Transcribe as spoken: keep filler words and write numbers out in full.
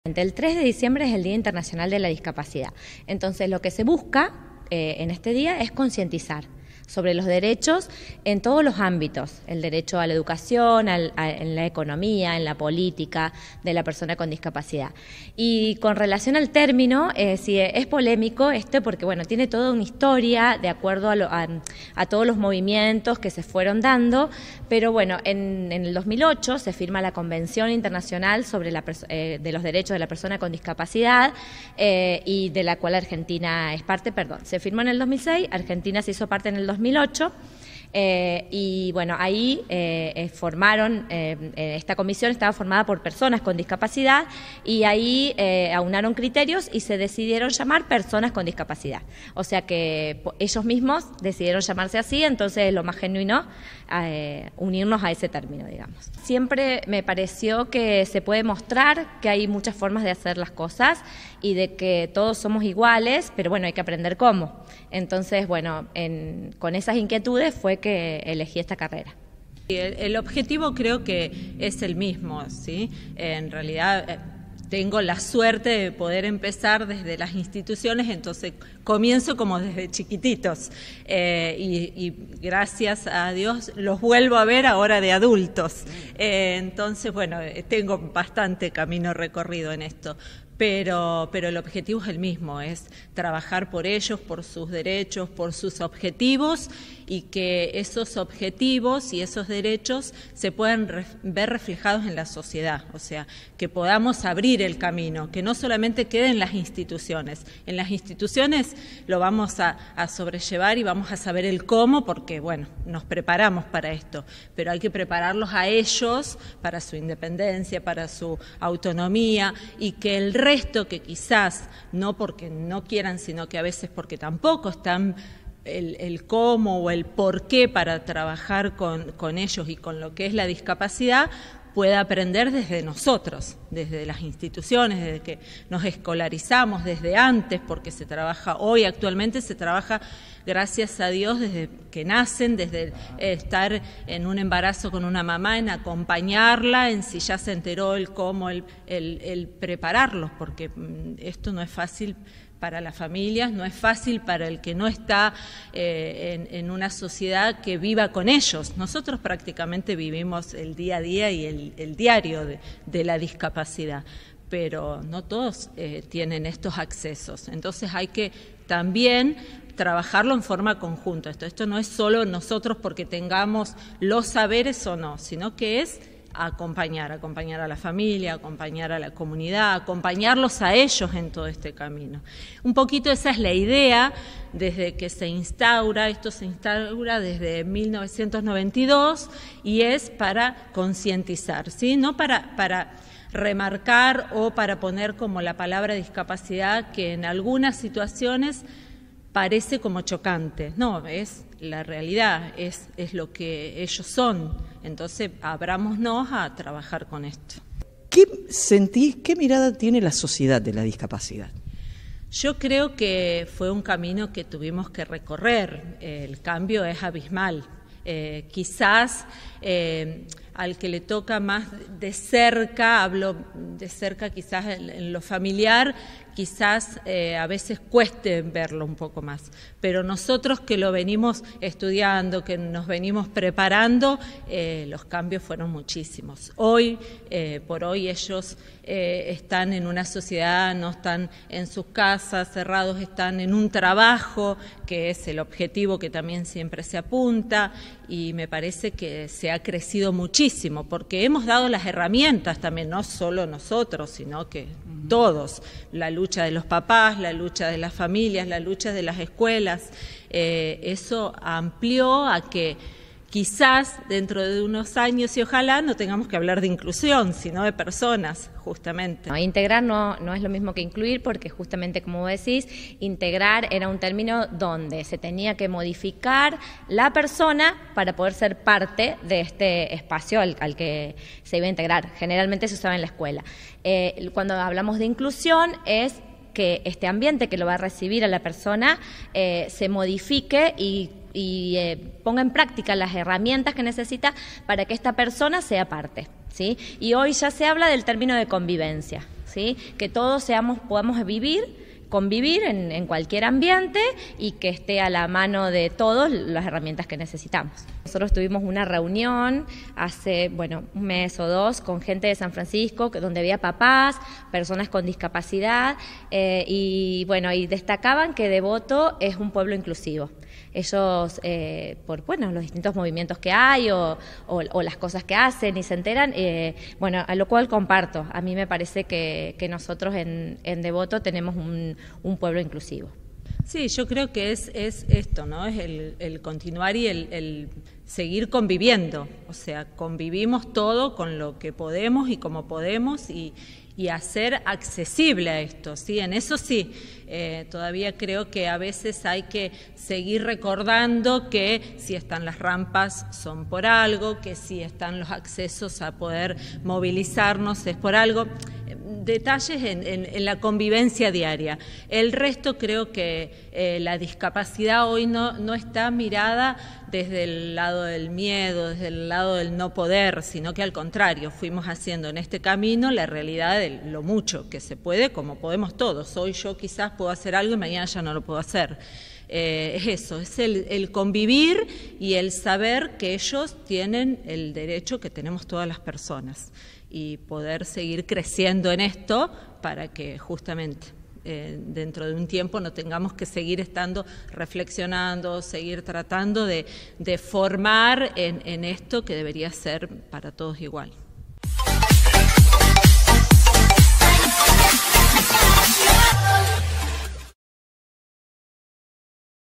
El tres de diciembre es el Día Internacional de la Discapacidad. Entonces, lo que se busca eh, en este día es concientizar sobre los derechos en todos los ámbitos, el derecho a la educación, al, a, en la economía, en la política de la persona con discapacidad. Y con relación al término, eh, sí, es polémico este porque bueno, tiene toda una historia de acuerdo a, lo, a, a todos los movimientos que se fueron dando, pero bueno, en, en el dos mil ocho se firma la Convención Internacional sobre la, eh, de los Derechos de la Persona con Discapacidad eh, y de la cual Argentina es parte, perdón, se firmó en el dos mil seis, Argentina se hizo parte en el dos mil ocho eh, y bueno, ahí eh, formaron, eh, esta comisión estaba formada por personas con discapacidad y ahí eh, aunaron criterios y se decidieron llamar personas con discapacidad. O sea que ellos mismos decidieron llamarse así, entonces es lo más genuino eh, unirnos a ese término, digamos. Siempre me pareció que se puede mostrar que hay muchas formas de hacer las cosas y de que todos somos iguales, pero bueno, hay que aprender cómo. Entonces, bueno, en, con esas inquietudes fue que elegí esta carrera. El, el objetivo creo que es el mismo, ¿sí? En realidad eh, tengo la suerte de poder empezar desde las instituciones, entonces comienzo como desde chiquititos eh, y, y gracias a Dios los vuelvo a ver ahora de adultos. Eh, entonces, bueno, tengo bastante camino recorrido en esto. Pero, pero el objetivo es el mismo, es trabajar por ellos, por sus derechos, por sus objetivos y que esos objetivos y esos derechos se puedan re- ver reflejados en la sociedad, o sea, que podamos abrir el camino, que no solamente quede en las instituciones. En las instituciones lo vamos a, a sobrellevar y vamos a saber el cómo porque, bueno, nos preparamos para esto, pero hay que prepararlos a ellos para su independencia, para su autonomía y que el resto Esto que quizás, no porque no quieran, sino que a veces porque tampoco están el, el cómo o el por qué para trabajar con, con ellos y con lo que es la discapacidad, pueda aprender desde nosotros, desde las instituciones, desde que nos escolarizamos, desde antes, porque se trabaja hoy, actualmente se trabaja, gracias a Dios, desde que nacen, desde estar en un embarazo con una mamá, en acompañarla, en si ya se enteró el cómo, el, el, el prepararlos, porque esto no es fácil para las familias, no es fácil para el que no está eh, en, en una sociedad que viva con ellos. Nosotros prácticamente vivimos el día a día y el, el diario de, de la discapacidad, pero no todos eh, tienen estos accesos. Entonces hay que también trabajarlo en forma conjunta. Esto, esto no es solo nosotros porque tengamos los saberes o no, sino que es acompañar, acompañar a la familia, acompañar a la comunidad, acompañarlos a ellos en todo este camino. Un poquito esa es la idea desde que se instaura, esto se instaura desde mil novecientos noventa y dos y es para concientizar, ¿sí? No para, para remarcar o para poner como la palabra discapacidad que en algunas situaciones parece como chocante. No, es la realidad, es, es lo que ellos son. Entonces, abrámonos a trabajar con esto. ¿Qué sentís, qué mirada tiene la sociedad de la discapacidad? Yo creo que fue un camino que tuvimos que recorrer. El cambio es abismal. Eh, quizás eh, al que le toca más de cerca, hablo de cerca quizás en, en lo familiar, quizás eh, a veces cueste verlo un poco más, pero nosotros que lo venimos estudiando, que nos venimos preparando, eh, los cambios fueron muchísimos. Hoy, eh, por hoy ellos eh, están en una sociedad, no están en sus casas cerrados, están en un trabajo, que es el objetivo que también siempre se apunta, y me parece que se ha crecido muchísimo, porque hemos dado las herramientas también, no solo nosotros, sino que todos, la lucha de los papás, la lucha de las familias, la lucha de las escuelas, eh, eso amplió a que quizás dentro de unos años y ojalá no tengamos que hablar de inclusión, sino de personas, justamente. No, integrar no, no es lo mismo que incluir porque justamente como vos decís, integrar era un término donde se tenía que modificar la persona para poder ser parte de este espacio al, al que se iba a integrar. Generalmente se usaba en la escuela. Eh, cuando hablamos de inclusión es que este ambiente que lo va a recibir a la persona eh, se modifique y y eh, ponga en práctica las herramientas que necesita para que esta persona sea parte, ¿sí? Y hoy ya se habla del término de convivencia, ¿sí? Que todos seamos, podamos vivir, convivir en, en cualquier ambiente y que esté a la mano de todos las herramientas que necesitamos. Nosotros tuvimos una reunión hace, bueno, un mes o dos con gente de San Francisco, donde había papás, personas con discapacidad, eh, y bueno, y destacaban que Devoto es un pueblo inclusivo. Ellos, eh, por bueno, los distintos movimientos que hay o, o, o las cosas que hacen y se enteran, eh, bueno, a lo cual comparto. A mí me parece que, que nosotros en, en Devoto tenemos un, un pueblo inclusivo. Sí, yo creo que es, es esto, ¿no? Es el, el continuar y el, el seguir conviviendo. O sea, convivimos todo con lo que podemos y como podemos y, y hacer accesible a esto, ¿sí? En eso sí, eh, todavía creo que a veces hay que seguir recordando que si están las rampas son por algo, que si están los accesos a poder movilizarnos es por algo. Detalles en, en, en la convivencia diaria. El resto creo que eh, la discapacidad hoy no, no está mirada desde el lado del miedo, desde el lado del no poder, sino que al contrario, fuimos haciendo en este camino la realidad de lo mucho que se puede, como podemos todos. Hoy yo quizás puedo hacer algo y mañana ya no lo puedo hacer. Eh, es eso, es el, el convivir y el saber que ellos tienen el derecho que tenemos todas las personas y poder seguir creciendo en esto para que justamente eh, dentro de un tiempo no tengamos que seguir estando reflexionando, seguir tratando de, de formar en, en esto que debería ser para todos igual.